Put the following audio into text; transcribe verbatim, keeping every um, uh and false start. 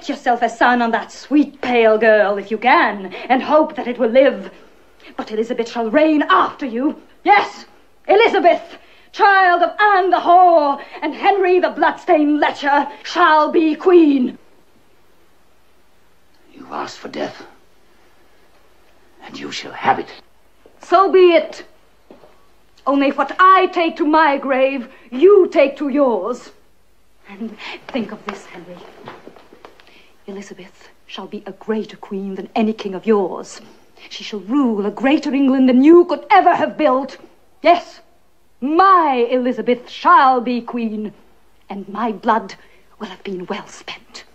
set yourself a son on that sweet pale girl if you can, and hope that it will live. But Elizabeth shall reign after you. Yes, Elizabeth, child of Anne the whore, and Henry the bloodstained lecher, shall be queen. You asked for death, and you shall have it. So be it. Only what I take to my grave, you take to yours. And think of this, Henry. Elizabeth shall be a greater queen than any king of yours. She shall rule a greater England than you could ever have built. Yes, my Elizabeth shall be queen, and my blood will have been well spent.